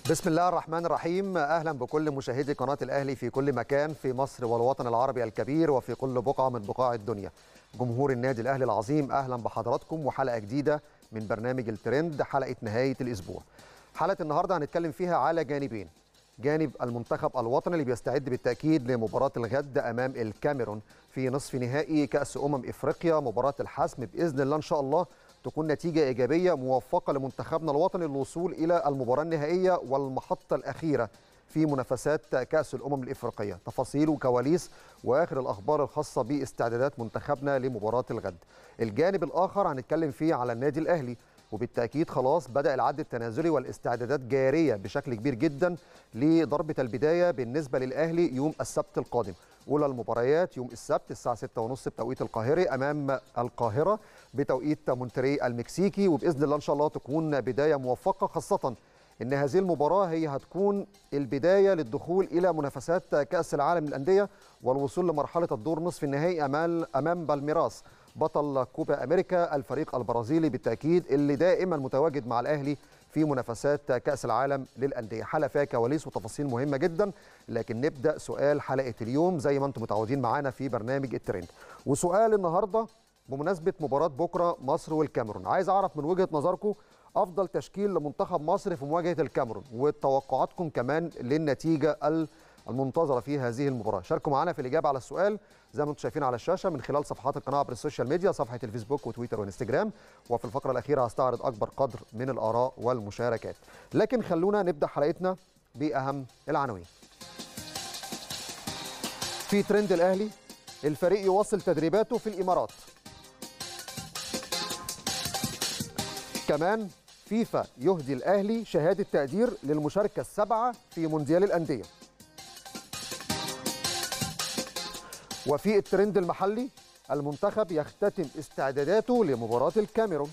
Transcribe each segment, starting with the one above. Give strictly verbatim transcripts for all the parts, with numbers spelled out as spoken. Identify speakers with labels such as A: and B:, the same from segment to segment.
A: بسم الله الرحمن الرحيم. أهلا بكل مشاهدي قناة الأهلي في كل مكان في مصر والوطن العربي الكبير وفي كل بقعة من بقاع الدنيا. جمهور النادي الأهلي العظيم، أهلا بحضراتكم وحلقة جديدة من برنامج الترند، حلقة نهاية الأسبوع. حلقة النهاردة هنتكلم فيها على جانبين: جانب المنتخب الوطني اللي بيستعد بالتأكيد لمباراة الغد أمام الكاميرون في نصف نهائي كأس أمم إفريقيا، مباراة الحسم بإذن الله إن شاء الله تكون نتيجة إيجابية موفقة لمنتخبنا الوطني للوصول إلى المباراة النهائية والمحطة الأخيرة في منافسات كأس الأمم الإفريقية. تفاصيل وكواليس وآخر الأخبار الخاصة باستعدادات منتخبنا لمباراة الغد. الجانب الآخر هنتكلم فيه على النادي الأهلي، وبالتأكيد خلاص بدأ العد التنازلي والاستعدادات جارية بشكل كبير جدا لضربة البداية بالنسبة للأهلي يوم السبت القادم. أولى المباريات يوم السبت الساعة ستة وثلاثين بتوقيت القاهرة أمام القاهرة بتوقيت مونتري المكسيكي، وبإذن الله إن شاء الله تكون بداية موفقة، خاصة إن هذه المباراة هي هتكون البداية للدخول إلى منافسات كأس العالم للأندية والوصول لمرحلة الدور نصف النهائي أمام أمام بالميراس بطل كوبا أمريكا، الفريق البرازيلي بالتأكيد اللي دائما متواجد مع الأهلي في منافسات كأس العالم للأندية. حلقة فيها كواليس وتفاصيل مهمة جدا، لكن نبدأ سؤال حلقة اليوم زي ما أنتم متعودين معانا في برنامج الترند. وسؤال النهاردة بمناسبة مباراة بكرة مصر والكاميرون، عايز أعرف من وجهة نظركم أفضل تشكيل لمنتخب مصر في مواجهة الكاميرون، وتوقعاتكم كمان للنتيجة المنتظرة في هذه المباراة. شاركوا معنا في الإجابة على السؤال زي ما انتم شايفين على الشاشة من خلال صفحات القناة عبر السوشيال ميديا، صفحة الفيسبوك وتويتر وانستجرام، وفي الفقرة الأخيرة هستعرض أكبر قدر من الآراء والمشاركات. لكن خلونا نبدأ حلقتنا بأهم العناوين. في ترند الأهلي، الفريق يواصل تدريباته في الإمارات. كمان فيفا يهدي الأهلي شهادة تقدير للمشاركة السابعة في مونديال الأندية. وفي الترند المحلي، المنتخب يختتم استعداداته لمباراة الكاميرون.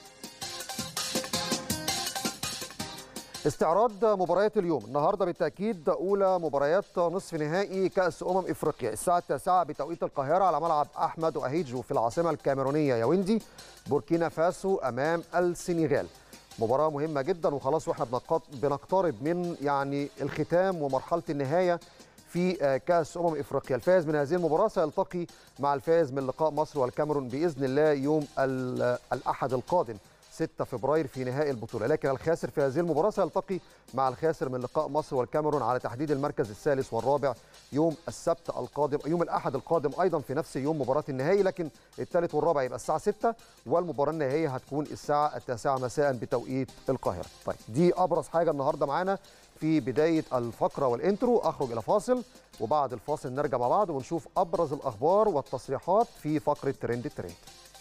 A: استعراض مباريات اليوم النهارده بالتأكيد أولى مباريات نصف نهائي كأس أمم إفريقيا الساعة التاسعة بتوقيت القاهرة على ملعب أحمد أهيجو في العاصمة الكاميرونية ياوندي، بوركينا فاسو أمام السنغال. مباراة مهمة جدا وخلاص، واحنا بنقترب من يعني الختام ومرحلة النهاية في كأس أمم إفريقيا. الفائز من هذه المباراة سيلتقي مع الفائز من لقاء مصر والكاميرون بإذن الله يوم الأحد القادم ستة فبراير في نهائي البطولة، لكن الخاسر في هذه المباراة سيلتقي مع الخاسر من لقاء مصر والكاميرون على تحديد المركز الثالث والرابع يوم السبت القادم، يوم الأحد القادم أيضا في نفس يوم مباراة النهائي، لكن الثالث والرابع يبقى الساعة ستة والمباراة النهائية هتكون الساعة التاسعة مساء بتوقيت القاهرة. طيب دي أبرز حاجة النهاردة معانا في بداية الفقرة والإنترو. أخرج إلى فاصل وبعد الفاصل نرجع مع بعض ونشوف أبرز الأخبار والتصريحات في فقرة ترند الترند.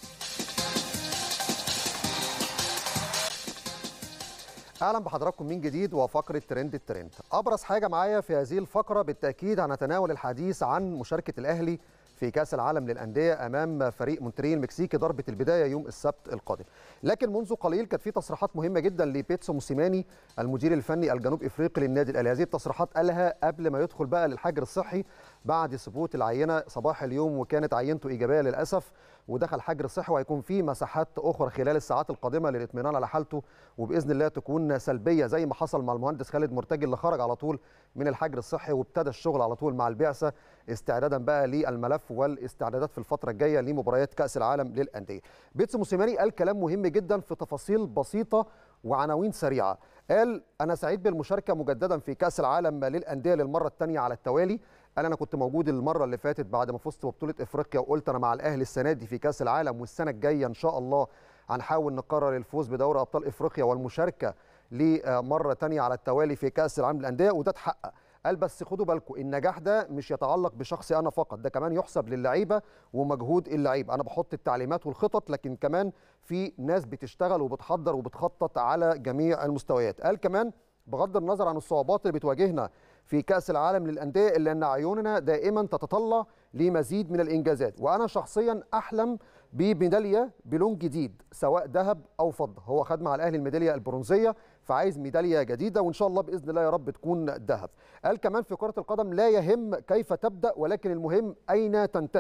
A: اهلا بحضراتكم من جديد وفقره ترند الترند. ابرز حاجه معايا في هذه الفقره بالتاكيد هنتناول الحديث عن مشاركه الاهلي في كاس العالم للانديه امام فريق مونتري المكسيكي، ضربه البدايه يوم السبت القادم. لكن منذ قليل كانت في تصريحات مهمه جدا لبيتسو موسيماني المدير الفني الجنوب افريقي للنادي الاهلي. هذه التصريحات قالها قبل ما يدخل بقى للحجر الصحي بعد ثبوت العينه صباح اليوم، وكانت عينته ايجابيه للاسف ودخل حجر صحي، وهيكون في مساحات اخرى خلال الساعات القادمه للاطمئنان على حالته وباذن الله تكون سلبيه زي ما حصل مع المهندس خالد مرتجي اللي خرج على طول من الحجر الصحي وابتدى الشغل على طول مع البعثه استعدادا بقى للملف والاستعدادات في الفتره الجايه لمباريات كاس العالم للانديه. بيتسو موسيماني قال كلام مهم جدا في تفاصيل بسيطه وعناوين سريعه. قال انا سعيد بالمشاركه مجددا في كاس العالم للانديه للمره الثانيه على التوالي. قال انا كنت موجود المره اللي فاتت بعد ما فزت ببطوله افريقيا وقلت انا مع الاهلي السنه دي في كاس العالم، والسنه الجايه ان شاء الله هنحاول نقرر الفوز بدوري ابطال افريقيا والمشاركه لمره ثانيه على التوالي في كاس العالم للانديه، وده اتحقق. قال بس خدوا بالكم النجاح ده مش يتعلق بشخصي انا فقط، ده كمان يحسب للعيبه ومجهود اللعيبه. انا بحط التعليمات والخطط لكن كمان في ناس بتشتغل وبتحضر وبتخطط على جميع المستويات. قال كمان بغض النظر عن الصعوبات اللي بتواجهنا في كأس العالم للأندية إلا أن عيوننا دائما تتطلع لمزيد من الإنجازات، وأنا شخصيا أحلم بميدالية بلون جديد سواء ذهب أو فضة. هو خد مع الأهلي الميدالية البرونزية فعايز ميدالية جديدة وإن شاء الله بإذن الله يا رب تكون ذهب. قال كمان في كرة القدم لا يهم كيف تبدأ ولكن المهم أين تنتهي،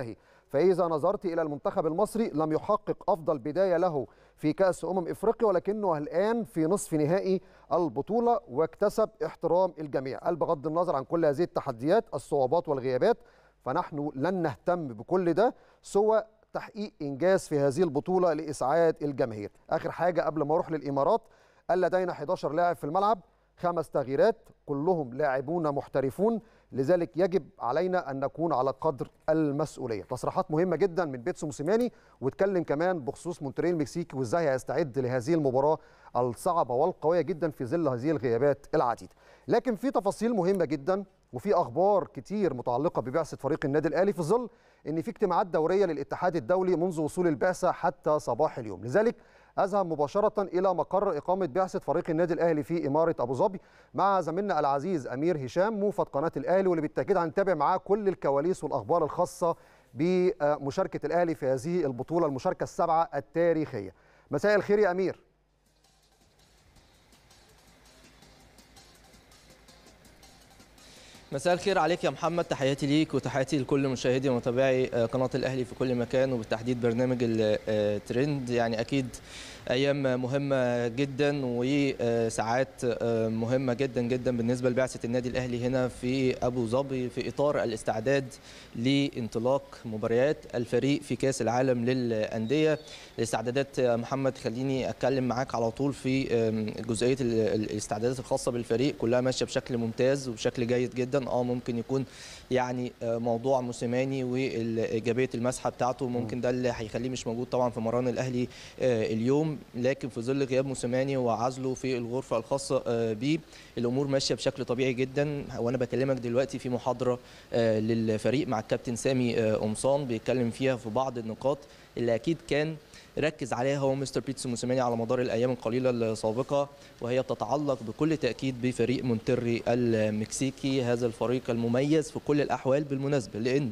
A: فإذا نظرت إلى المنتخب المصري لم يحقق أفضل بداية له في كأس أمم إفريقيا، ولكنه الآن في نصف نهائي البطولة واكتسب احترام الجميع. قال بغض النظر عن كل هذه التحديات الصعوبات والغيابات، فنحن لن نهتم بكل ده سوى تحقيق إنجاز في هذه البطولة لإسعاد الجماهير. آخر حاجة قبل ما أروح للإمارات، قال لدينا إحدى عشر لاعب في الملعب، خمس تغييرات، كلهم لاعبون محترفون، لذلك يجب علينا أن نكون على قدر المسؤولية. تصريحات مهمة جدا من بيتسو موسيماني، واتكلم كمان بخصوص مونتريال المكسيكي وازاي هيستعد لهذه المباراة الصعبة والقوية جدا في ظل هذه الغيابات العديدة. لكن في تفاصيل مهمة جدا وفي أخبار كتير متعلقة ببعثة فريق النادي الأهلي، في ظل أن في اجتماعات دورية للاتحاد الدولي منذ وصول البعثة حتى صباح اليوم. لذلك أذهب مباشرة إلى مقر إقامة بعثة فريق النادي الأهلي في إمارة أبو ظبي مع زميلنا العزيز أمير هشام موفد قناة الأهلي، واللي بالتأكيد هنتابع معاه كل الكواليس والأخبار الخاصة بمشاركة الأهلي في هذه البطولة، المشاركة السابعة التاريخية. مساء الخير يا أمير.
B: مساء الخير عليك يا محمد، تحياتي ليك وتحياتي لكل مشاهدي ومتابعي قناة الأهلي في كل مكان، وبالتحديد برنامج الترند. يعني أكيد أيام مهمة جدا وساعات مهمة جدا جدا بالنسبة لبعثة النادي الأهلي هنا في أبو ظبي في إطار الاستعداد لانطلاق مباريات الفريق في كأس العالم للأندية. الاستعدادات يا محمد خليني أتكلم معاك على طول في جزئية الاستعدادات الخاصة بالفريق، كلها ماشية بشكل ممتاز وبشكل جيد جدا. اه ممكن يكون يعني موضوع موسيماني وايجابيه المسحه بتاعته ممكن ده اللي هيخليه مش موجود طبعا في مران الاهلي اليوم، لكن في ظل غياب موسيماني وعزله في الغرفه الخاصه بيه الامور ماشيه بشكل طبيعي جدا. وانا بكلمك دلوقتي في محاضره للفريق مع الكابتن سامي قمصان بيتكلم فيها في بعض النقاط اللي اكيد كان ركز عليها هو مستر بيتسو موسيماني على مدار الايام القليله السابقه، وهي بتتعلق بكل تاكيد بفريق مونتري المكسيكي، هذا الفريق المميز في كل الاحوال بالمناسبه، لان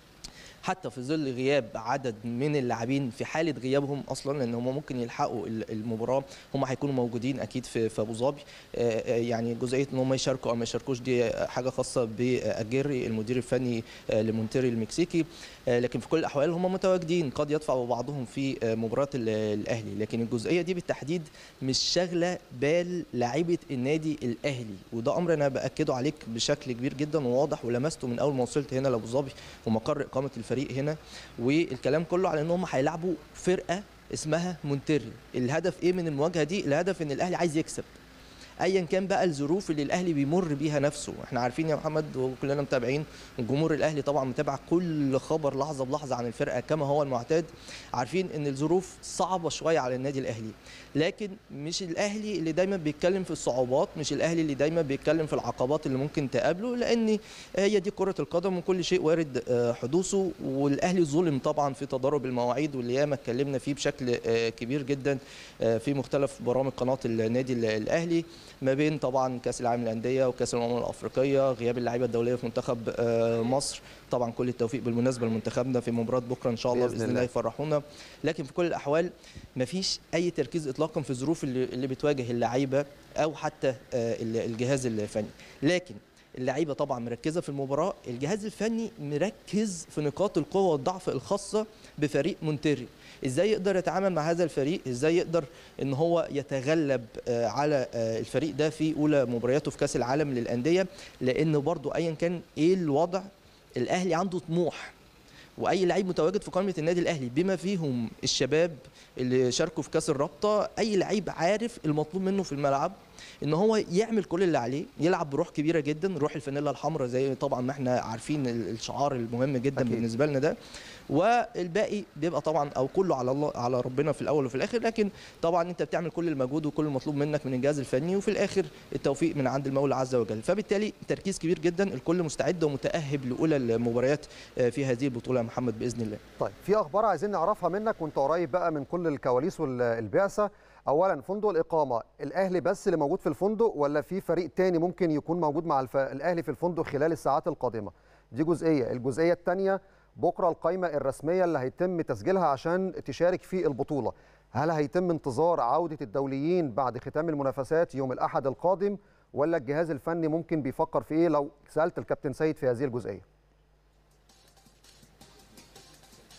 B: حتى في ظل غياب عدد من اللاعبين في حاله غيابهم اصلا، لان هم ممكن يلحقوا المباراه، هم هيكونوا موجودين اكيد في ابو ظبي. يعني جزئيه ان هم يشاركوا او ما يشاركوش دي حاجه خاصه باجيري المدير الفني لمونتري المكسيكي، لكن في كل الاحوال هم متواجدين، قد يدفع بعضهم في مباراه الاهلي. لكن الجزئيه دي بالتحديد مش شاغله بال لاعيبه النادي الاهلي، وده امر انا باكده عليك بشكل كبير جدا وواضح ولمسته من اول ما وصلت هنا لابو ظبي ومقر اقامه الفريق هنا. والكلام كله على انهم هيلعبوا فرقه اسمها مونتري. الهدف ايه من المواجهه دي؟ الهدف ان الاهلي عايز يكسب ايا كان بقى الظروف اللي الاهلي بيمر بيها نفسه. احنا عارفين يا محمد وكلنا متابعين، الجمهور الاهلي طبعا متابع كل خبر لحظه بلحظه عن الفرقه كما هو المعتاد، عارفين ان الظروف صعبه شويه على النادي الاهلي، لكن مش الاهلي اللي دايما بيتكلم في الصعوبات، مش الاهلي اللي دايما بيتكلم في العقبات اللي ممكن تقابله، لان هي دي كره القدم وكل شيء وارد حدوثه. والاهلي ظلم طبعا في تضارب المواعيد، واللي ياما اتكلمنا فيه بشكل كبير جدا في مختلف برامج قناه النادي الاهلي، ما بين طبعا كاس العالم للانديه وكاس الامم الافريقيه، غياب اللعيبه الدوليه في منتخب مصر. طبعا كل التوفيق بالمناسبه لمنتخبنا في مباراه بكره ان شاء الله باذن الله يفرحونا. لكن في كل الاحوال مفيش اي تركيز اطلاقا في الظروف اللي, اللي بتواجه اللعيبه او حتى الجهاز الفني، لكن اللعيبه طبعا مركزه في المباراه، الجهاز الفني مركز في نقاط القوه والضعف الخاصه بفريق مونتري، ازاي يقدر يتعامل مع هذا الفريق، ازاي يقدر ان هو يتغلب على الفريق ده في اولى مبارياته في كاس العالم للانديه. لانه برضو ايا كان ايه الوضع الاهلي عنده طموح، واي لعيب متواجد في قائمه النادي الاهلي بما فيهم الشباب اللي شاركوا في كاس الرابطه، اي لعيب عارف المطلوب منه في الملعب ان هو يعمل كل اللي عليه، يلعب بروح كبيره جدا، روح الفانيلا الحمراء زي طبعا ما احنا عارفين الشعار المهم جدا أكيد. بالنسبه لنا ده، والباقي بيبقى طبعا او كله على الله على ربنا في الاول وفي الاخر. لكن طبعا انت بتعمل كل المجهود وكل المطلوب منك من الجهاز الفني، وفي الاخر التوفيق من عند المولى عز وجل. فبالتالي تركيز كبير جدا، الكل مستعد ومتاهب لاولى المباريات في هذه البطوله يا محمد باذن الله.
A: طيب في اخبار عايزين نعرفها منك وانت قريب بقى من كل الكواليس والبعثه. اولا فندق الاقامه الاهلي بس اللي موجود في الفندق، ولا في فريق تاني ممكن يكون موجود مع الف... الاهلي في الفندق خلال الساعات القادمه؟ دي جزئيه. الجزئيه الثانيه بكره القائمه الرسميه اللي هيتم تسجيلها عشان تشارك في البطوله، هل هيتم انتظار عوده الدوليين بعد ختام المنافسات يوم الاحد القادم، ولا الجهاز الفني ممكن بيفكر في ايه؟ لو سالت الكابتن سيد في هذه الجزئيه.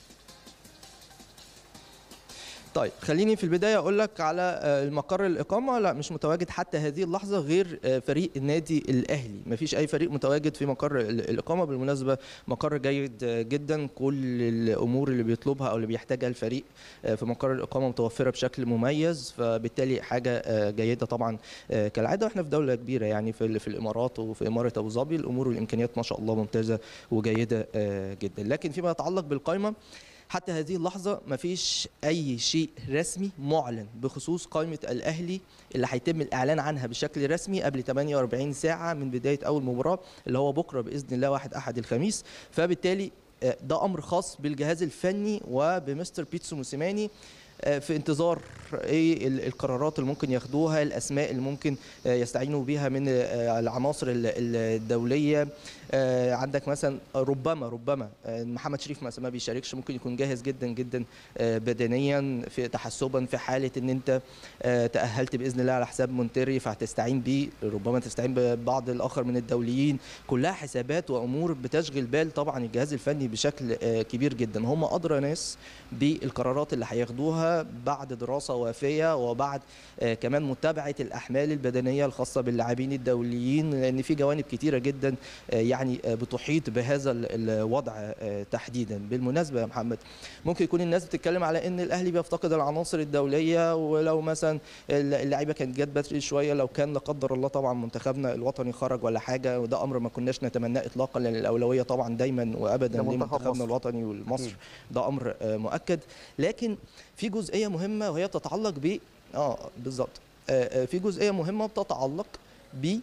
B: طيب خليني في البدايه اقول لك على المقر الاقامه. لا مش متواجد حتى هذه اللحظه غير فريق النادي الاهلي، مفيش اي فريق متواجد في مقر الاقامه. بالمناسبه مقر جيد جدا، كل الامور اللي بيطلبها او اللي بيحتاجها الفريق في مقر الاقامه متوفره بشكل مميز، فبالتالي حاجه جيده طبعا كالعاده. واحنا في دوله كبيره يعني في في الامارات وفي اماره ابو ظبي، الامور والامكانيات ما شاء الله ممتازه وجيده جدا. لكن فيما يتعلق بالقائمه حتى هذه اللحظة مفيش أي شيء رسمي معلن بخصوص قائمة الأهلي اللي هيتم الإعلان عنها بشكل رسمي قبل ثمانية وأربعين ساعة من بداية أول مباراة اللي هو بكرة بإذن الله واحد أحد الخميس. فبالتالي ده أمر خاص بالجهاز الفني وبمستر بيتسو موسيماني في انتظار ايه القرارات اللي ممكن ياخدوها، الاسماء اللي ممكن يستعينوا بيها من العناصر الدوليه. عندك مثلا ربما ربما محمد شريف مثلا ما بيشاركش، ممكن يكون جاهز جدا جدا بدنيا في تحسبا في حاله ان انت تاهلت باذن الله على حساب مونتيري فهتستعين بيه، ربما تستعين ببعض الاخر من الدوليين. كلها حسابات وامور بتشغل بال طبعا الجهاز الفني بشكل كبير جدا. هم ادرى ناس بالقرارات اللي هياخدوها بعد دراسه وافيه وبعد كمان متابعه الاحمال البدنيه الخاصه باللاعبين الدوليين، لان في جوانب كتيره جدا يعني بتحيط بهذا الوضع تحديدا. بالمناسبه يا محمد ممكن يكون الناس بتتكلم على ان الاهلي بيفتقد العناصر الدوليه، ولو مثلا اللعيبه كانت جت بدري شويه، لو كان لا قدر الله طبعا منتخبنا الوطني خرج ولا حاجه، وده امر ما كناش نتمناه اطلاقا، لان الاولويه طبعا دايما وابدا لمنتخبنا الوطني والمصر، ده امر مؤكد. لكن في جزئيه مهمه وهي بتتعلق ب اه بالظبط في جزئيه مهمه بتتعلق ب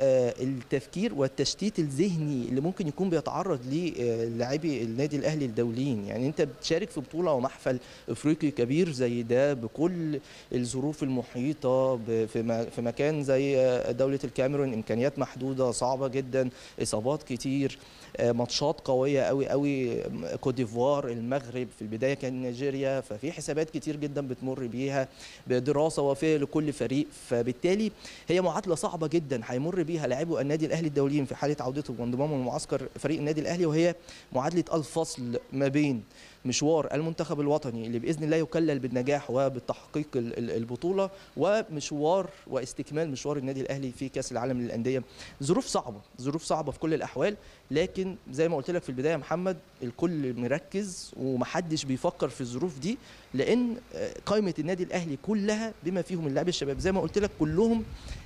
B: التفكير والتشتيت الذهني اللي ممكن يكون بيتعرض ليه لاعبي النادي الاهلي الدوليين. يعني انت بتشارك في بطوله ومحفل افريقي كبير زي ده بكل الظروف المحيطه في مكان زي دوله الكاميرون، امكانيات محدوده صعبه جدا، اصابات كتير، ماتشات قويه قوي قوي، كوت ديفوار، المغرب، في البدايه كان نيجيريا، ففي حسابات كتير جدا بتمر بيها، بدراسه وافيه لكل فريق. فبالتالي هي معادله صعبه جدا هيمر بيها لاعبو النادي الاهلي الدوليين في حاله عودتهم وانضمامهم لمعسكر فريق النادي الاهلي، وهي معادله الفصل ما بين مشوار المنتخب الوطني اللي باذن الله يكلل بالنجاح وبالتحقيق البطوله، ومشوار واستكمال مشوار النادي الاهلي في كاس العالم للانديه. ظروف صعبه، ظروف صعبه في كل الاحوال، لكن زي ما قلت لك في البدايه يا محمد الكل مركز ومحدش بيفكر في الظروف دي، لان قائمه النادي الاهلي كلها بما فيهم اللاعبين الشباب زي ما قلت لك كلهم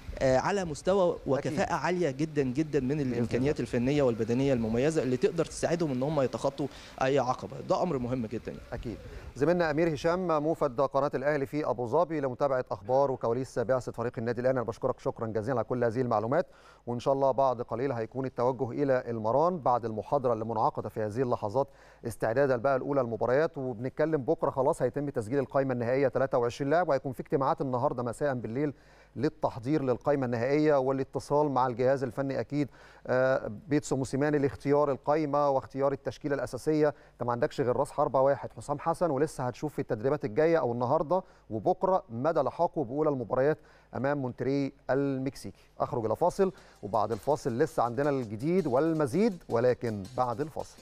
B: على مستوى وكفاءة أكيد. عالية جدا جدا من الإمكانيات الفنية والبدنية المميزة اللي تقدر تساعدهم ان هم يتخطوا أي عقبة. ده أمر مهم جدا.
A: أكيد. زميلنا أمير هشام موفد قناة الأهلي في أبو ظبي لمتابعة أخبار وكواليس بعثة فريق النادي الأهلي. أنا بشكرك شكرا جزيلا على كل هذه المعلومات، وإن شاء الله بعد قليل هيكون التوجه إلى المران بعد المحاضرة اللي منعقدة في هذه اللحظات استعدادا بقى الأولى المباريات. وبنتكلم بكرة خلاص هيتم تسجيل القائمة النهائية ثلاثة وعشرين لاعب، وهيكون في اجتماعات النهارده مساء بالليل للتحضير للقائمة النهائية والاتصال مع الجهاز الفني أكيد بيتسو موسيماني لاختيار القائمة واختيار التشكيلة الأساسية. أنت ما عندكش غير راس حربة واحد حسام حسن، ولسه هتشوف في التدريبات الجاية أو النهاردة وبكرة مدى لحاقه بأولى المباريات أمام مونتري المكسيكي. أخرج إلى فاصل، وبعد الفاصل لسه عندنا الجديد والمزيد، ولكن بعد الفاصل.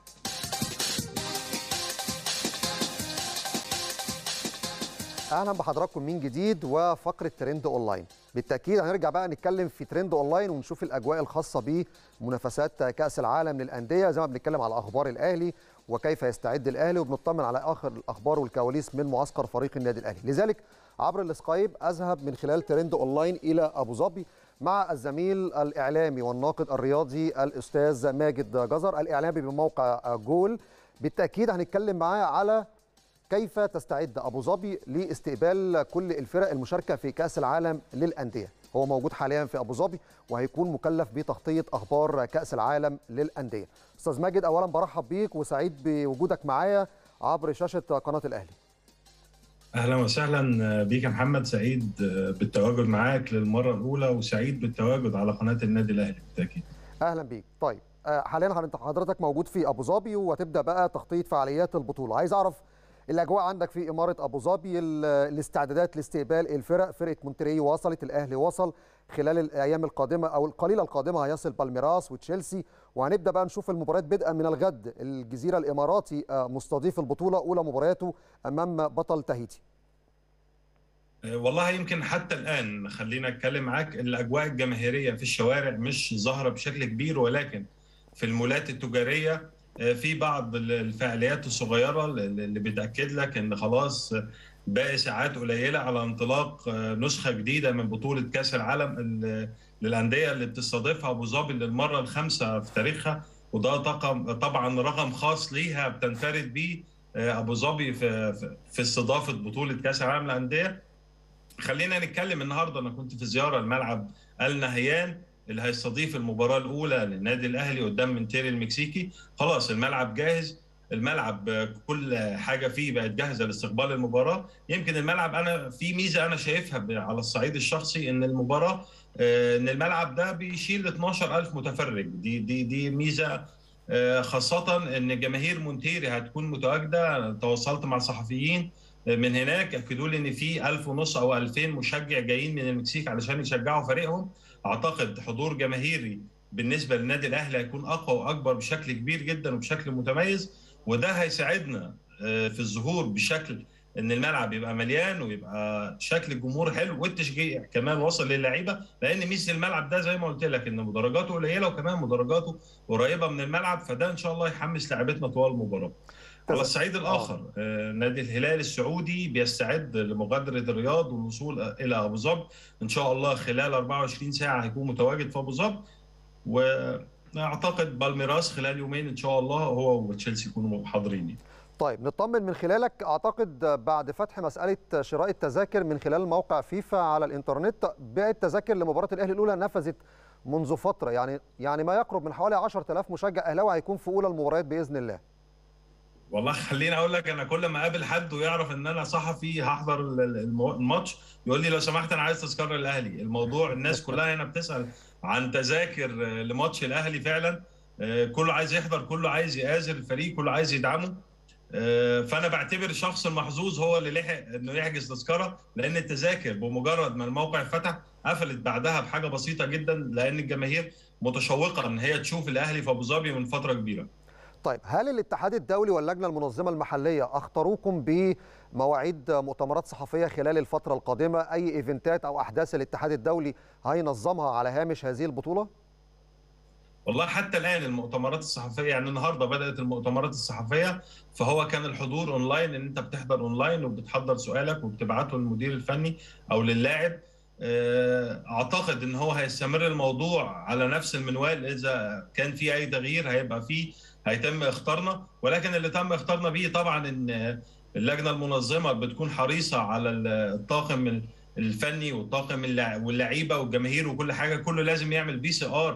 A: اهلا بحضراتكم من جديد وفقره ترند اونلاين. بالتاكيد هنرجع بقى نتكلم في ترند اونلاين ونشوف الاجواء الخاصه بمنافسات كاس العالم للانديه، زي ما بنتكلم على اخبار الاهلي وكيف يستعد الاهلي، وبنطمن على اخر الاخبار والكواليس من معسكر فريق النادي الاهلي. لذلك عبر السكايب اذهب من خلال ترند اونلاين الى ابو ظبي مع الزميل الاعلامي والناقد الرياضي الاستاذ ماجد جزر، الاعلامي بموقع جول. بالتاكيد هنتكلم معاه على كيف تستعد أبو ظبي لاستقبال كل الفرق المشاركة في كأس العالم للأندية. هو موجود حاليا في أبو ظبي وهيكون مكلف بتغطية أخبار كأس العالم للأندية. أستاذ ماجد، أولا برحب بيك وسعيد بوجودك معايا عبر شاشة قناة الأهلي.
C: أهلا وسهلا بيك يا محمد، سعيد بالتواجد معاك للمرة الأولى وسعيد بالتواجد على قناة النادي الأهلي بالتأكيد.
A: أهلا بيك. طيب حاليا حضرتك موجود في أبو ظبي وتبدأ بقى تغطية فعاليات البطولة. عايز أعرف الاجواء عندك في اماره ابو ظبي، الاستعدادات لاستقبال الفرق. فرقه مونتري وصلت، الاهلي وصل، خلال الايام القادمه او القليله القادمه هيصل بالميراس وتشيلسي، وهنبدا بقى نشوف المباريات بدءا من الغد. الجزيره الاماراتي مستضيف البطوله اولى مبارياته امام بطل تاهيتي.
C: والله يمكن حتى الآن خلينا أتكلم معاك، الأجواء الجماهيرية في الشوارع مش ظاهرة بشكل كبير، ولكن في المولات التجارية في بعض الفعاليات الصغيرة اللي بتأكد لك إن خلاص باقي ساعات قليلة على انطلاق نسخة جديدة من بطولة كأس العالم للأندية اللي بتستضيفها أبو ظبي للمرة الخامسة في تاريخها. وده طبعا رقم خاص ليها بتنفرد به أبو ظبي في في استضافة بطولة كأس العالم للأندية. خلينا نتكلم النهارده، انا كنت في زياره الملعب النهيان اللي هيستضيف المباراه الاولى للنادي الاهلي قدام منتيري المكسيكي. خلاص الملعب جاهز، الملعب كل حاجه فيه بقت جاهزه لاستقبال المباراه. يمكن الملعب انا في ميزه انا شايفها على الصعيد الشخصي، ان المباراه ان الملعب ده بيشيل اتناشر ألف متفرج. دي دي دي ميزه، خاصه ان جماهير مونتيري هتكون متواجده. تواصلت مع صحفيين من هناك اكدوا لي ان في ألف ونص او ألفين مشجع جايين من المكسيك علشان يشجعوا فريقهم. اعتقد حضور جماهيري بالنسبه للنادي الاهلي هيكون اقوى واكبر بشكل كبير جدا وبشكل متميز، وده هيساعدنا في الظهور بشكل ان الملعب يبقى مليان ويبقى شكل الجمهور حلو، والتشجيع كمان وصل للعيبه. لان ميزه الملعب ده زي ما قلت لك ان مدرجاته قليله وكمان مدرجاته قريبه من الملعب، فده ان شاء الله يحمس لاعبتنا طوال المباراه. على الصعيد الآخر آه. نادي الهلال السعودي بيستعد لمغادرة الرياض والوصول إلى أبو ظبي. إن شاء الله خلال أربعة وعشرين ساعة هيكون متواجد في أبو ظبي، وأعتقد بالميراس خلال يومين إن شاء الله هو وتشيلسي يكونوا حاضرين.
A: طيب نطمن من خلالك، أعتقد بعد فتح مسألة شراء التذاكر من خلال موقع فيفا على الإنترنت، بيع التذاكر لمباراة الأهلي الأولى نفذت منذ فترة، يعني يعني ما يقرب من حوالي عشرة آلاف مشجع أهلاوي هيكون في أولى المباريات بإذن الله.
C: والله خليني اقول لك، انا كل ما اقابل حد ويعرف ان انا صحفي هحضر الماتش يقول لي لو سمحت انا عايز تذكره الاهلي. الموضوع الناس كلها هنا بتسال عن تذاكر لماتش الاهلي فعلا. كله عايز يحضر، كله عايز يآزر الفريق، كله عايز يدعمه. فانا بعتبر الشخص المحظوظ هو اللي لحق انه يحجز تذكره، لان التذاكر بمجرد ما الموقع فتح قفلت بعدها بحاجه بسيطه جدا، لان الجماهير متشوقه ان هي تشوف الاهلي في ابو ظبي من فتره كبيره.
A: طيب هل الاتحاد الدولي واللجنة المنظمة المحلية أخطروكم بمواعيد مؤتمرات صحفية خلال الفترة القادمة؟ أي إيفنتات أو أحداث الاتحاد الدولي هينظمها على هامش هذه البطولة؟
C: والله حتى الآن المؤتمرات الصحفية، يعني النهاردة بدأت المؤتمرات الصحفية، فهو كان الحضور أونلاين، إن أنت بتحضر أونلاين وبتحضر سؤالك وبتبعته للمدير الفني أو للاعب. أعتقد إن هو هيستمر الموضوع على نفس المنوال. إذا كان في أي تغيير هيبقى فيه هيتم اختارنا، ولكن اللي تم اختارنا بيه طبعا ان اللجنه المنظمه بتكون حريصه على الطاقم الفني والطاقم واللعيبه والجماهير وكل حاجه، كله لازم يعمل بي سي ار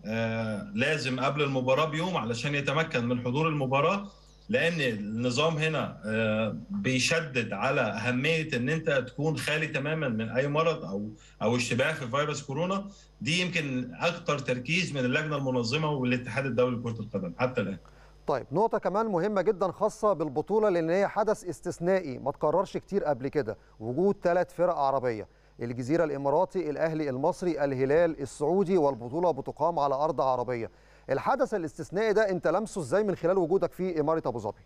C: لازم قبل المباراه بيوم علشان يتمكن من حضور المباراه. لان النظام هنا بيشدد على اهميه ان انت تكون خالي تماما من اي مرض او او اشتباه في فيروس كورونا. دي يمكن اكثر تركيز من اللجنه المنظمه والاتحاد الدولي لكره القدم حتى الان.
A: طيب نقطه كمان مهمه جدا خاصه بالبطوله، لان هي حدث استثنائي ما تكررش كتير قبل كده، وجود ثلاث فرق عربيه، الجزيره الاماراتي، الاهلي المصري، الهلال السعودي، والبطوله بتقام على ارض عربيه. الحدث الاستثنائي ده انت لمسه ازاي من خلال وجودك في اماره ابو ظبي؟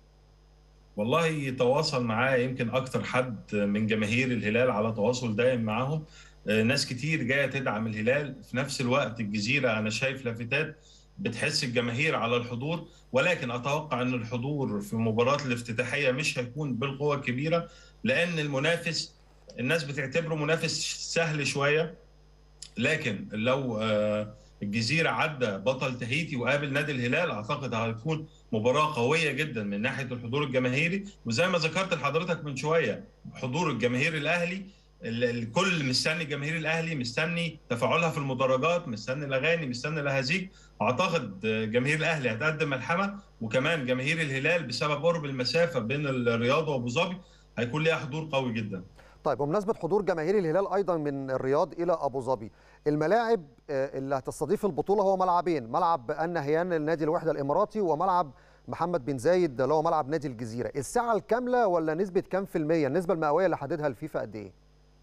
C: والله تواصل معاه يمكن اكتر حد من جماهير الهلال، على تواصل دائم معاهم. ناس كتير جايه تدعم الهلال. في نفس الوقت الجزيره انا شايف لافتات بتحس الجماهير على الحضور، ولكن اتوقع ان الحضور في مباراه الافتتاحيه مش هيكون بالقوه الكبيره، لان المنافس الناس بتعتبره منافس سهل شويه. لكن لو الجزيره عدى بطل تهيتي وقابل نادي الهلال، اعتقد هتكون مباراه قويه جدا من ناحيه الحضور الجماهيري. وزي ما ذكرت لحضرتك من شويه، حضور الجماهير الاهلي، الكل مستني جماهير الاهلي، مستني تفاعلها في المدرجات، مستني الاغاني، مستني الاهازيج. اعتقد جماهير الاهلي هتقدم ملحمه، وكمان جماهير الهلال بسبب قرب المسافه بين الرياض وابو ظبي هيكون ليها حضور قوي جدا.
A: طيب بمناسبه حضور جماهير الهلال ايضا من الرياض الى ابو ظبي، الملاعب اللي هتستضيف البطوله هو ملعبين، ملعب النهيان للنادي الوحده الاماراتي، وملعب محمد بن زايد اللي هو ملعب نادي الجزيره. الساعه الكامله ولا نسبه كام في الميه؟ النسبه المئويه اللي حددها الفيفا قد ايه؟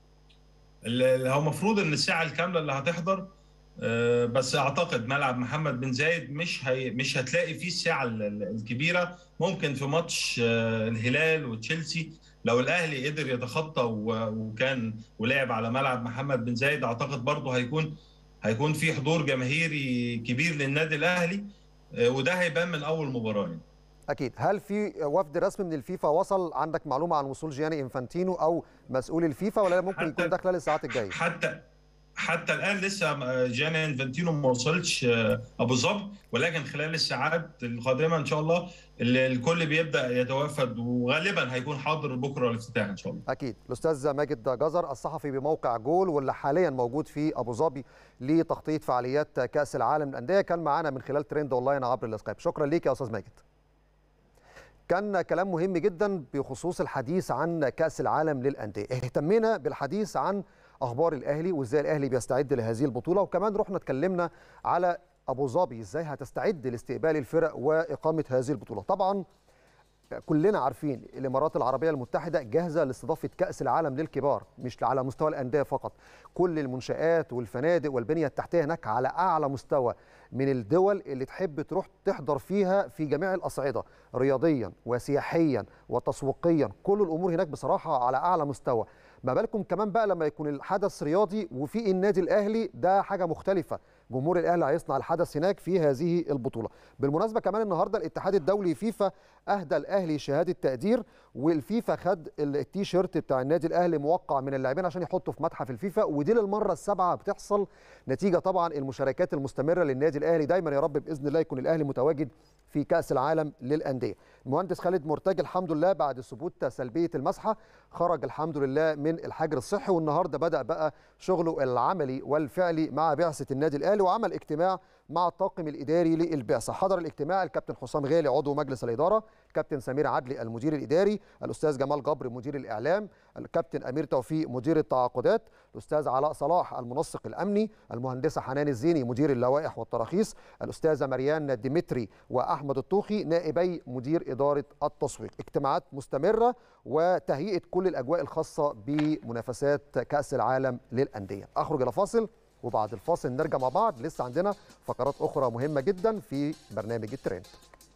C: هو المفروض ان الساعه الكامله اللي هتحضر، بس اعتقد ملعب محمد بن زايد مش هي مش هتلاقي فيه الساعه الكبيره. ممكن في ماتش الهلال وتشيلسي لو الاهلي قدر يتخطى وكان ولعب على ملعب محمد بن زايد، اعتقد برضه هيكون هيكون في حضور جماهيري كبير للنادي الاهلي، وده هيبان من اول مباراه.
A: اكيد. هل في وفد رسمي من الفيفا وصل؟ عندك معلومه عن وصول جياني انفانتينو او مسؤول الفيفا، ولا ممكن يكون ده خلال الساعات الجايه؟
C: حتى حتى الان لسه جياني انفانتينو ما وصلش ابو ظبي، ولكن خلال الساعات القادمه ان شاء الله الكل بيبدا يتوافد، وغالبا هيكون حاضر بكره الافتتاح ان شاء الله.
A: اكيد. الاستاذ ماجد جزر الصحفي بموقع جول، واللي حاليا موجود في ابو ظبي لتغطيه فعاليات كاس العالم للانديه، كان معانا من خلال ترند اونلاين عبر السكايب. شكرا ليك يا استاذ ماجد. كان كلام مهم جدا بخصوص الحديث عن كاس العالم للانديه. اهتمينا بالحديث عن اخبار الاهلي وازاي الاهلي بيستعد لهذه البطوله، وكمان رحنا اتكلمنا على ابو ظبي ازاي هتستعد لاستقبال الفرق واقامه هذه البطوله. طبعا كلنا عارفين الامارات العربيه المتحده جاهزه لاستضافه كاس العالم للكبار، مش على مستوى الانديه فقط، كل المنشآت والفنادق والبنيه التحتيه هناك على اعلى مستوى من الدول اللي تحب تروح تحضر فيها في جميع الاصعده، رياضيا وسياحيا وتسويقيا، كل الامور هناك بصراحه على اعلى مستوى. ما بالكم كمان بقى لما يكون الحدث رياضي وفي النادي الاهلي، ده حاجه مختلفه. جمهور الاهلي هيصنع الحدث هناك في هذه البطوله. بالمناسبه كمان النهارده الاتحاد الدولي فيفا اهدى الاهلي شهاده تقدير، والفيفا خد التي شيرت بتاع النادي الاهلي موقع من اللاعبين عشان يحطه في متحف الفيفا، ودي للمره السابعه بتحصل نتيجه طبعا المشاركات المستمره للنادي الاهلي. دايما يا رب باذن الله يكون الاهلي متواجد في كاس العالم للانديه. المهندس خالد مرتجي الحمد لله بعد ثبوت سلبيه المسحه خرج الحمد لله من الحجر الصحي، والنهارده بدا بقى شغله العملي والفعلي مع بعثه النادي الاهلي، وعمل اجتماع مع الطاقم الاداري للبعثه. حضر الاجتماع الكابتن حسام غالي عضو مجلس الاداره، الكابتن سمير عدلي المدير الاداري، الاستاذ جمال جبر مدير الاعلام، الكابتن امير توفيق مدير التعاقدات، الاستاذ علاء صلاح المنسق الامني، المهندسه حنان الزيني مدير اللوائح والتراخيص، الاستاذه مريان ديمتري واحمد الطوخي نائبي مدير اداره التسويق. اجتماعات مستمره وتهيئه كل الاجواء الخاصه بمنافسات كاس العالم للانديه. اخرج الى فاصل، وبعد الفاصل نرجع مع بعض، لسه عندنا فقرات اخرى مهمه جدا في برنامج الترند.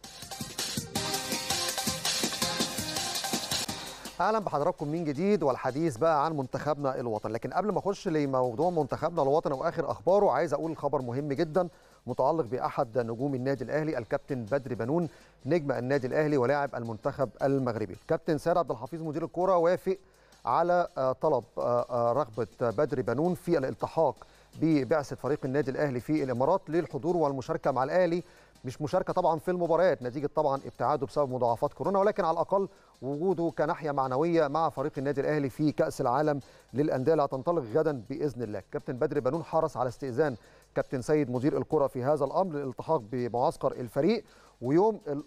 A: اهلا بحضراتكم من جديد، والحديث بقى عن منتخبنا الوطني. لكن قبل ما اخش لموضوع منتخبنا الوطني واخر اخباره، عايز اقول خبر مهم جدا متعلق باحد نجوم النادي الاهلي، الكابتن بدر بنون نجم النادي الاهلي ولاعب المنتخب المغربي. الكابتن سيد عبد الحفيظ مدير الكره وافق على طلب رغبه بدر بنون في الالتحاق ببعثه فريق النادي الاهلي في الامارات للحضور والمشاركه مع الاهلي. مش مشاركه طبعا في المباريات نتيجه طبعا ابتعاده بسبب مضاعفات كورونا، ولكن على الاقل وجوده كناحيه معنويه مع فريق النادي الاهلي في كاس العالم للانديه اللي هتنطلق غدا باذن الله. كابتن بدر بنون حرص على استئذان كابتن سيد مدير الكره في هذا الامر للالتحاق بمعسكر الفريق، ويوم ال...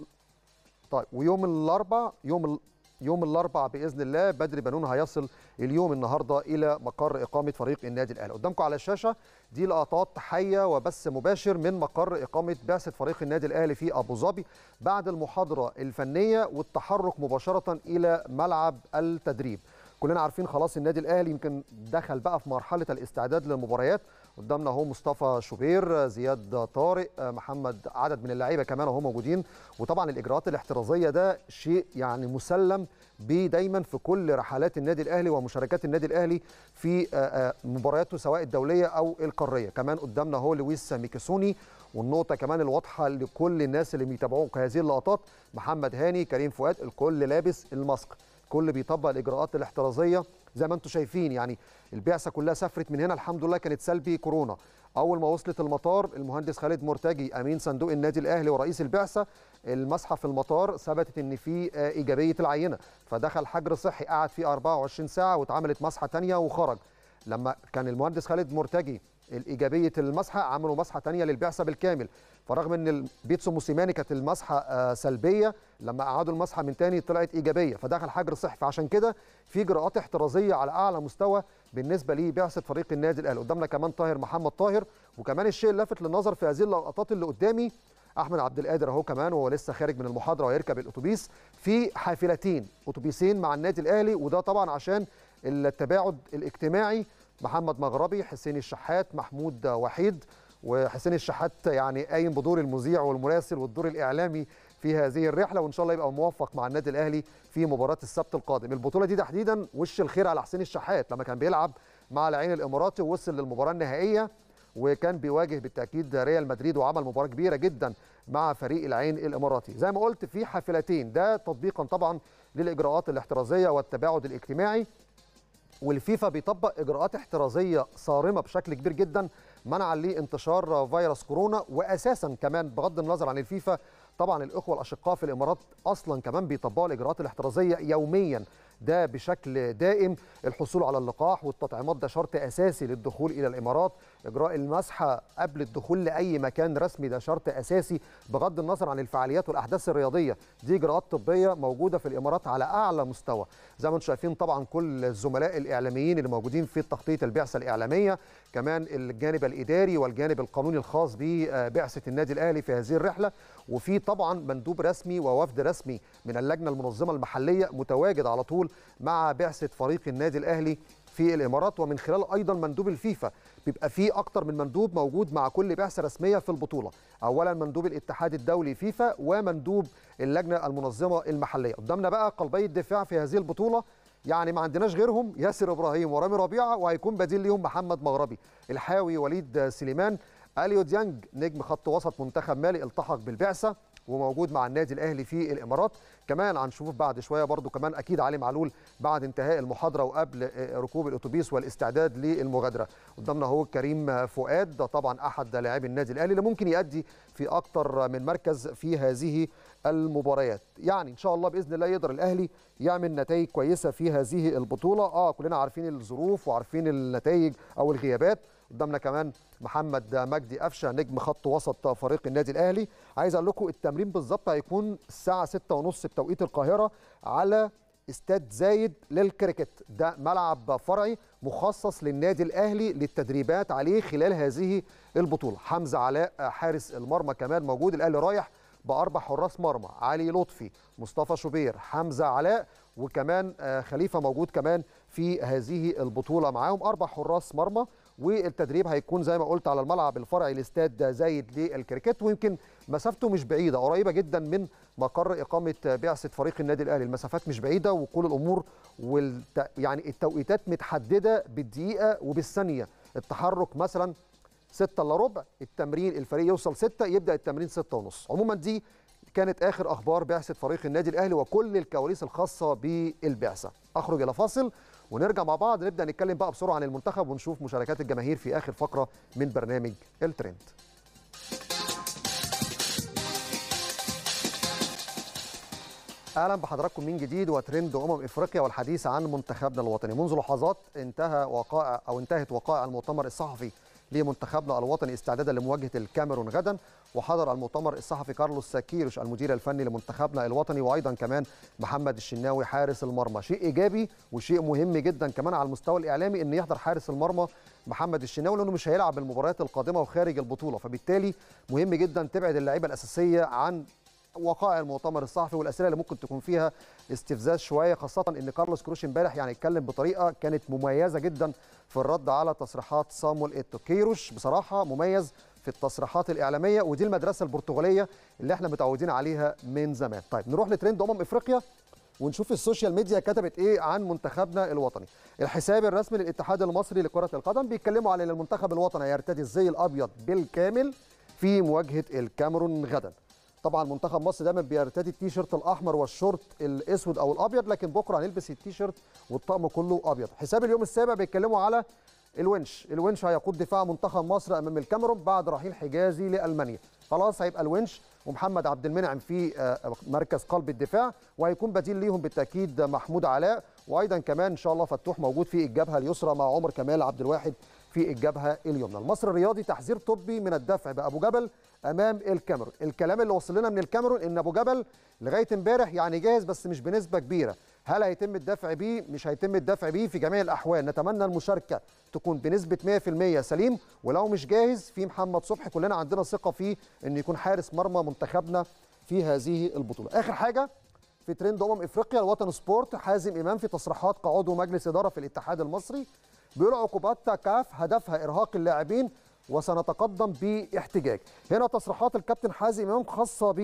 A: طيب ويوم الاربعاء يوم ال... يوم الاربعاء باذن الله بدر بنون هيصل اليوم النهارده الى مقر اقامه فريق النادي الاهلي. قدامكم على الشاشه دي لقطات حيه وبث مباشر من مقر اقامه بعثه فريق النادي الاهلي في ابو ظبي بعد المحاضره الفنيه والتحرك مباشره الى ملعب التدريب. كلنا عارفين خلاص النادي الاهلي يمكن دخل بقى في مرحله الاستعداد للمباريات. قدامنا اهو مصطفى شوبير، زياد طارق، محمد، عدد من اللعيبه كمان اهو موجودين. وطبعا الاجراءات الاحترازيه ده شيء يعني مسلم بيه دايما في كل رحلات النادي الاهلي ومشاركات النادي الاهلي في مبارياته سواء الدوليه او القاريه. كمان قدامنا اهو لويس ميكيسوني، والنقطه كمان الواضحه لكل الناس اللي بيتابعوك هذه اللقطات، محمد هاني، كريم فؤاد، الكل لابس الماسك، الكل بيطبق الاجراءات الاحترازيه زي ما انتم شايفين. يعني البعثه كلها سافرت من هنا الحمد لله كانت سلبي كورونا. اول ما وصلت المطار المهندس خالد مرتجي امين صندوق النادي الاهلي ورئيس البعثه، المسحه في المطار ثبتت ان في ايجابيه العينه، فدخل حجر صحي قعد فيه أربعة وعشرين ساعه واتعملت مسحه ثانيه وخرج. لما كان المهندس خالد مرتجي الايجابيه المسحه عملوا مسحه ثانيه للبعثه بالكامل، فرغم ان بيتسو موسيماني كانت المسحه سلبيه لما قعدوا المسحه من ثاني طلعت ايجابيه فدخل حجر صحي. فعشان كده في اجراءات احترازيه على اعلى مستوى بالنسبه لبعثه فريق النادي الاهلي. قدامنا كمان طاهر محمد طاهر. وكمان الشيء اللافت للنظر في هذه اللقطات اللي قدامي احمد عبد القادر اهو كمان وهو لسه خارج من المحاضره ويركب الاتوبيس في حافلتين اتوبيسين مع النادي الاهلي، وده طبعا عشان التباعد الاجتماعي. محمد مغربي، حسين الشحات، محمود وحيد، وحسين الشحات يعني قايم بدور المذيع والمراسل والدور الاعلامي في هذه الرحله، وان شاء الله يبقى موفق مع النادي الاهلي في مباراه السبت القادم. البطوله دي تحديدا وش الخير على حسين الشحات لما كان بيلعب مع العين الاماراتي ووصل للمباراه النهائيه، وكان بيواجه بالتاكيد ريال مدريد وعمل مباراه كبيره جدا مع فريق العين الاماراتي. زي ما قلت في حافلتين، ده تطبيقا طبعا للاجراءات الاحترازيه والتباعد الاجتماعي، والفيفا بيطبق اجراءات احترازيه صارمه بشكل كبير جدا منعا لانتشار فيروس كورونا. واساسا كمان بغض النظر عن الفيفا، طبعا الاخوه الاشقاء في الامارات اصلا كمان بيطبقوا الاجراءات الاحترازيه يوميا، ده بشكل دائم. الحصول على اللقاح والتطعيمات ده شرط اساسي للدخول الى الامارات. اجراء المسحه قبل الدخول لاي مكان رسمي ده شرط اساسي، بغض النظر عن الفعاليات والاحداث الرياضيه. دي اجراءات طبيه موجوده في الامارات على اعلى مستوى. زي ما انتم شايفين طبعا كل الزملاء الاعلاميين اللي موجودين في تخطيط البعثه الاعلاميه، كمان الجانب الاداري والجانب القانوني الخاص ببعثه النادي الاهلي في هذه الرحله، وفي طبعا مندوب رسمي ووفد رسمي من اللجنه المنظمه المحليه متواجد على طول مع بعثه فريق النادي الاهلي في الامارات، ومن خلال ايضا مندوب الفيفا. بيبقى فيه اكتر من مندوب موجود مع كل بعثه رسميه في البطوله. اولا مندوب الاتحاد الدولي فيفا ومندوب اللجنه المنظمه المحليه. قدامنا بقى قلبي الدفاع في هذه البطوله، يعني ما عندناش غيرهم، ياسر ابراهيم ورامي ربيعه، وهيكون بديل ليهم محمد مغربي. الحاوي وليد سليمان، اليو ديانج نجم خط وسط منتخب مالي التحق بالبعثه وموجود مع النادي الاهلي في الامارات. كمان هنشوف بعد شويه برضو كمان اكيد علي معلول بعد انتهاء المحاضره وقبل ركوب الاتوبيس والاستعداد للمغادره. قدامنا هو كريم فؤاد، ده طبعا احد لاعبي النادي الاهلي اللي ممكن يؤدي في اكتر من مركز في هذه المباريات. يعني ان شاء الله باذن الله يقدر الاهلي يعمل نتائج كويسه في هذه البطوله. اه كلنا عارفين الظروف وعارفين النتائج او الغيابات. قدامنا كمان محمد مجدي قفشه نجم خط وسط فريق النادي الاهلي. عايز اقول لكم التمرين بالظبط هيكون الساعه ستة وثلاثين بتوقيت القاهره على استاد زايد للكريكت، ده ملعب فرعي مخصص للنادي الاهلي للتدريبات عليه خلال هذه البطوله. حمزه علاء حارس المرمى كمان موجود، الاهلي رايح باربع حراس مرمى، علي لطفي، مصطفى شوبير، حمزه علاء، وكمان خليفه موجود كمان في هذه البطوله معاهم، اربع حراس مرمى. والتدريب هيكون زي ما قلت على الملعب الفرعي لاستاد زايد للكريكت، ويمكن مسافته مش بعيده، قريبه جدا من مقر اقامه بعثه فريق النادي الاهلي. المسافات مش بعيده وكل الامور والت... يعني التوقيتات متحدده بالدقيقه وبالثانيه. التحرك مثلا ستة الا ربع، التمرين الفريق يوصل ستة، يبدا التمرين ستة ونص. عموما دي كانت اخر اخبار بعثه فريق النادي الاهلي وكل الكواليس الخاصه بالبعثه. اخرج الى فاصل ونرجع مع بعض نبدا نتكلم بقى بسرعه عن المنتخب ونشوف مشاركات الجماهير في اخر فقره من برنامج الترند. اهلا بحضراتكم من جديد وترند امم افريقيا والحديث عن منتخبنا الوطني. منذ لحظات انتهى وقائع او انتهت وقائع المؤتمر الصحفي لمنتخبنا الوطني استعدادا لمواجهه الكاميرون غدا، وحضر المؤتمر الصحفي كارلوس كيروش المدير الفني لمنتخبنا الوطني، وايضا كمان محمد الشناوي حارس المرمى. شيء ايجابي وشيء مهم جدا كمان على المستوى الاعلامي ان يحضر حارس المرمى محمد الشناوي، لانه مش هيلعب المباريات القادمه وخارج البطوله، فبالتالي مهم جدا تبعد اللعيبه الاساسيه عن وقائع المؤتمر الصحفي والاسئله اللي ممكن تكون فيها استفزاز شويه، خاصه ان كارلوس كروش امبارح يعني اتكلم بطريقه كانت مميزه جدا في الرد على تصريحات صامويل ايتو. كيروش بصراحه مميز في التصريحات الاعلاميه، ودي المدرسه البرتغاليه اللي احنا متعودين عليها من زمان. طيب نروح لترند امم افريقيا ونشوف السوشيال ميديا كتبت ايه عن منتخبنا الوطني. الحساب الرسمي للاتحاد المصري لكره القدم بيتكلموا على ان المنتخب الوطني هيرتدي الزي الابيض بالكامل في مواجهه الكاميرون غدا. طبعا منتخب مصر دايما بيرتدي التيشيرت الاحمر والشورت الاسود او الابيض، لكن بكره هنلبس التيشيرت والطقم كله ابيض. حساب اليوم السابع بيتكلموا على الونش، الونش هيقود دفاع منتخب مصر امام الكاميرون بعد رحيل حجازي لالمانيا. خلاص هيبقى الونش ومحمد عبد المنعم في مركز قلب الدفاع، وهيكون بديل ليهم بالتاكيد محمود علاء، وايضا كمان ان شاء الله فتوح موجود في الجبهه اليسرى مع عمر كمال عبد الواحد في الجبهه اليمنى. المصري الرياضي تحذير طبي من الدفع بابو جبل امام الكاميرون. الكلام اللي وصل لنا من الكاميرون ان ابو جبل لغايه امبارح يعني جاهز بس مش بنسبه كبيره. هل هيتم الدفع بيه؟ مش هيتم الدفع بيه في جميع الاحوال. نتمنى المشاركه تكون بنسبه مية في المية سليم، ولو مش جاهز في محمد صبحي كلنا عندنا ثقه فيه ان يكون حارس مرمى منتخبنا في هذه البطوله. اخر حاجه في ترند امم افريقيا، الوطن سبورت حازم امام في تصريحات كعضو مجلس اداره في الاتحاد المصري بيقول عقوبات كاف هدفها ارهاق اللاعبين وسنتقدم باحتجاج. هنا تصريحات الكابتن حازم امام خاصه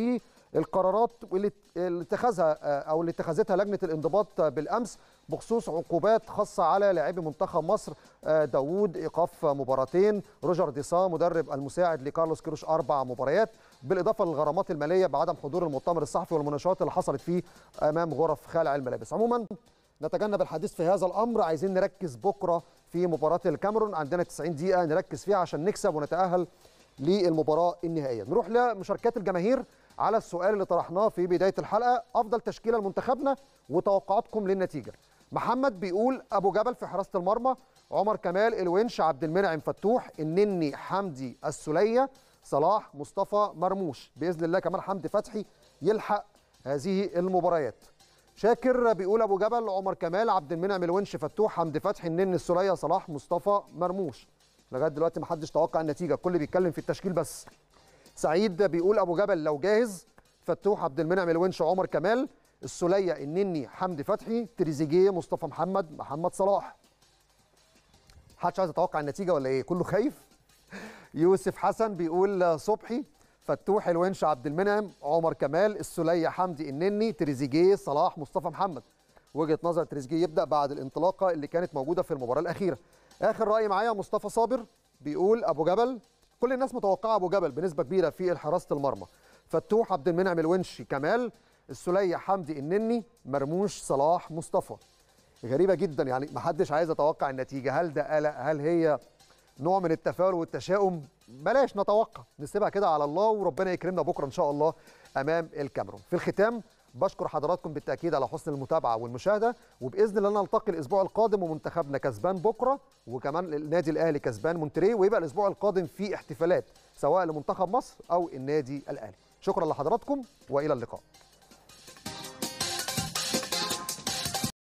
A: القرارات اللي اتخذها او اللي اتخذتها لجنه الانضباط بالامس بخصوص عقوبات خاصه على لاعبي منتخب مصر، داوود ايقاف مباراتين، روجر ديسا مدرب المساعد لكارلوس كيروش اربع مباريات، بالاضافه للغرامات الماليه بعدم حضور المؤتمر الصحفي والمناقشات اللي حصلت فيه امام غرف خلع الملابس. عموما نتجنب الحديث في هذا الامر، عايزين نركز بكره في مباراه الكاميرون، عندنا تسعين دقيقه نركز فيها عشان نكسب ونتاهل للمباراه النهائيه. نروح لمشاركات الجماهير على السؤال اللي طرحناه في بدايه الحلقه، افضل تشكيله لمنتخبنا وتوقعاتكم للنتيجه. محمد بيقول ابو جبل في حراسه المرمى، عمر كمال، الونش، عبد المنعم فتوح، النني، حمدي، السوليه، صلاح، مصطفى، مرموش. باذن الله كمان حمدي فتحي يلحق هذه المباريات. شاكر بيقول ابو جبل، عمر كمال، عبد المنعم، الونش، فتوح، حمدي فتحي، النني، السوليه، صلاح، مصطفى، مرموش. لغايه دلوقتي ما حدش توقع النتيجه، الكل بيتكلم في التشكيل بس. سعيد بيقول ابو جبل لو جاهز، فتوح، عبد المنعم، الونش، عمر كمال، السوليه، النني، حمدي فتحي، تريزيجيه، مصطفى محمد، محمد صلاح. محدش عايز يتوقع النتيجه ولا ايه؟ كله خايف؟ يوسف حسن بيقول صبحي، فتوح، الونش، عبد المنعم، عمر كمال، السوليه، حمدي، النني، تريزيجيه، صلاح، مصطفى محمد. وجهه نظر تريزيجيه يبدا بعد الانطلاقه اللي كانت موجوده في المباراه الاخيره. اخر راي معايا مصطفى صابر بيقول ابو جبل، كل الناس متوقعه ابو جبل بنسبه كبيره في حراسه المرمى، فتوح، عبد المنعم، الونش، كمال، السوليه، حمدي، النني، مرموش، صلاح، مصطفى. غريبه جدا يعني ما حدش عايز يتوقع النتيجه، هل ده قلق؟ هل هي نوع من التفاؤل والتشاؤم؟ بلاش نتوقع، نسيبها كده على الله وربنا يكرمنا بكره ان شاء الله امام الكاميرون. في الختام بشكر حضراتكم بالتاكيد على حسن المتابعه والمشاهده، وباذن الله نلتقي الاسبوع القادم ومنتخبنا كسبان بكره، وكمان النادي الاهلي كسبان مونتريه، ويبقى الاسبوع القادم في احتفالات سواء لمنتخب مصر او النادي الاهلي. شكرا لحضراتكم والى اللقاء.